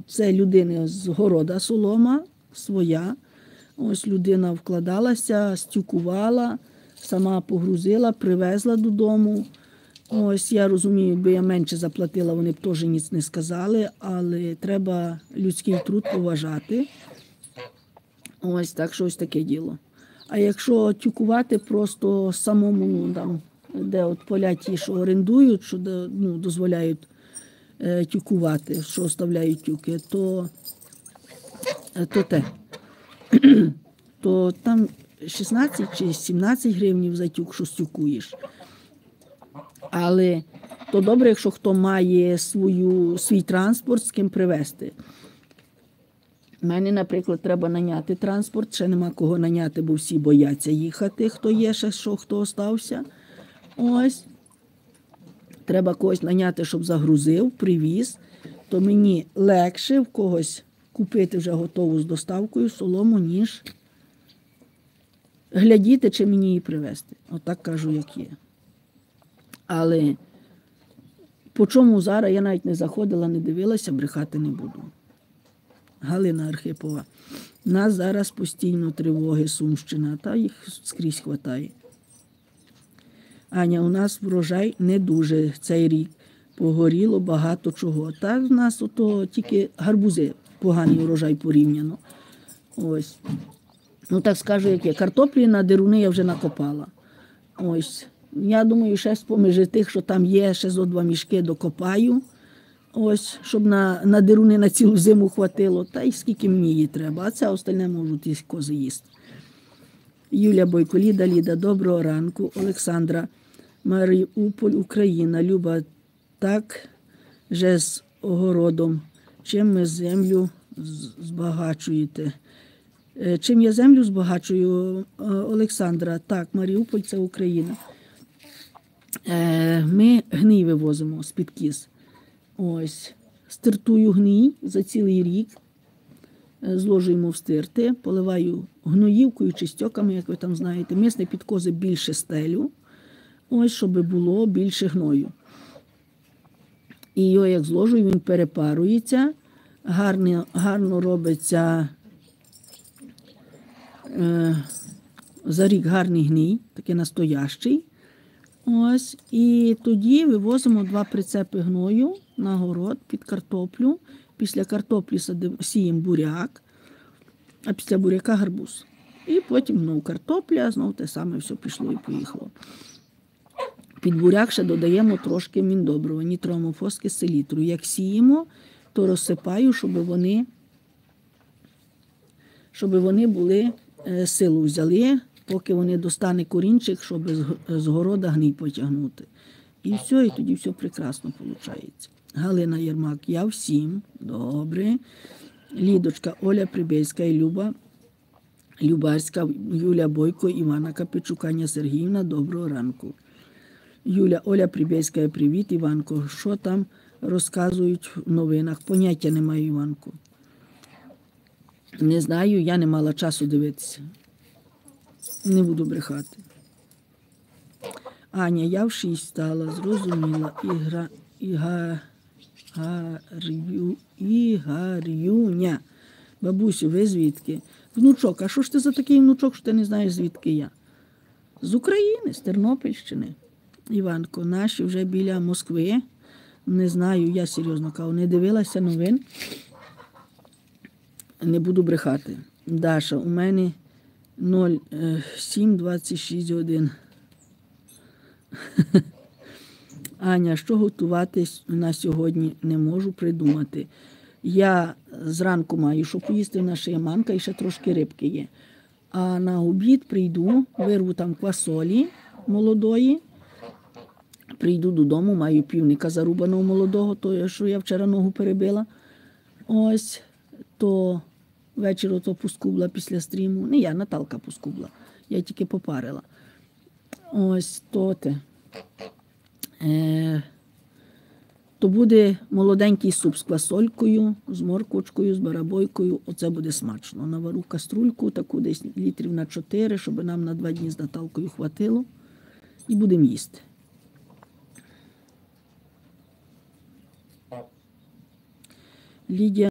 це людини з города солома своя. Ось людина вкладалася, стюкувала, сама погрузила, привезла додому. Ось я розумію, якби я менше заплатила, вони б теж ніц не сказали, але треба людський труд поважати. Ось так, що ось таке діло. А якщо тюкувати просто самому, там, де от поля ті, що орендують, що дозволяють тюкувати, що оставляють тюки, то там 16 чи 17 гривнів за тюк, що стюкуєш. Але то добре, якщо хто має свій транспорт, з ким привезти. Мені, наприклад, треба наняти транспорт, ще нема кого наняти, бо всі бояться їхати, хто є ще, хто остався. Ось. Треба когось наняти, щоб загрузив, привіз. То мені легше в когось купити вже готову з доставкою солому, ніж глядіти, чи мені її привезти. Отак кажу, як є. Але по чому зараз я навіть не заходила, не дивилася, брехати не буду. Галина Архипова. У нас зараз постійно тривоги, Сумщина, та їх скрізь хватає. Аня, у нас врожай не дуже цей рік. Погоріло багато чого. Так в нас ото тільки гарбузи, поганий урожай порівняно. Ось. Ну так скажу, як є. Картоплі на деруни я вже накопала. Ось. Я думаю, ще з-поміж тих, що там є, ще зо 2 мішки докопаю. Ось, щоб на деруни на цілу зиму хватило. Та й скільки мені її треба. А це остальне можуть і кози їсти. Юля Бойко, Ліда, доброго ранку. Олександра, Маріуполь, Україна. Люба, так же з огородом. Чим ми землю збагачуєте? Чим я землю збагачую, Олександра? Так, Маріуполь – це Україна. Ми гній вивозимо з-під кіз. Ось, стиртую гній за цілий рік, зложуємо в стирти, поливаю гноївкою чи стьоками, як ви там знаєте. Мисне під кози більше стелю, ось, щоб було більше гною. І його як зложую, він перепарується, гарно робиться за рік гарний гній, такий настоящий. Ось, і тоді вивозимо 2 прицепи гною на город під картоплю. Після картоплі сіємо буряк, а після буряка гарбуз. І потім знову картопля, знову те саме все пішло і поїхало. Під буряк ще додаємо трошки міндобрива, нітроамофоски, селітру. Як сіємо, то розсипаю, щоб вони були, силу взяли, поки вони достане корінчик, щоб з города гній потягнути. І все, і тоді все прекрасно виходить. Галина Єрмак, я всім. Добре. Лідочка, Оля Прибєльська і Люба Любарська, Юля Бойко, Івана Капичук, Аня Сергіївна, доброго ранку. Юля, Оля Прибєльська, привіт, Іванко. Що там розказують в новинах? Поняття не маю, Іванко. Не знаю, я не мала часу дивитися. Не буду брехати. Аня, я в 6 стала, зрозуміла. Ігарюня. Бабусю, ви звідки? Внучок, а що ж ти за такий внучок, що ти не знаєш, звідки я? З України, з Тернопільщини. Іванко, наші вже біля Москви. Не знаю, я серйозно кажу, не дивилася новин. Не буду брехати. Даша, у мене 07-26-1. Аня, що готувати на сьогодні не можу придумати. Я зранку маю, що поїсти, в нас є манка і ще трошки рибки є. А на обід прийду, вирву там квасолі молодої, прийду додому, маю півника зарубаного молодого, то, що я вчора ногу перебила. Ось, то вечір то поскубла після стріму. Не я, Наталка поскубла. Я тільки попарила. Ось, то те. То буде молоденький суп з квасолькою, з морквочкою, з барабойкою. Оце буде смачно. Навару каструльку, таку десь літрів на 4, щоб нам на 2 дні з Наталкою хватило. І будемо їсти. Лідія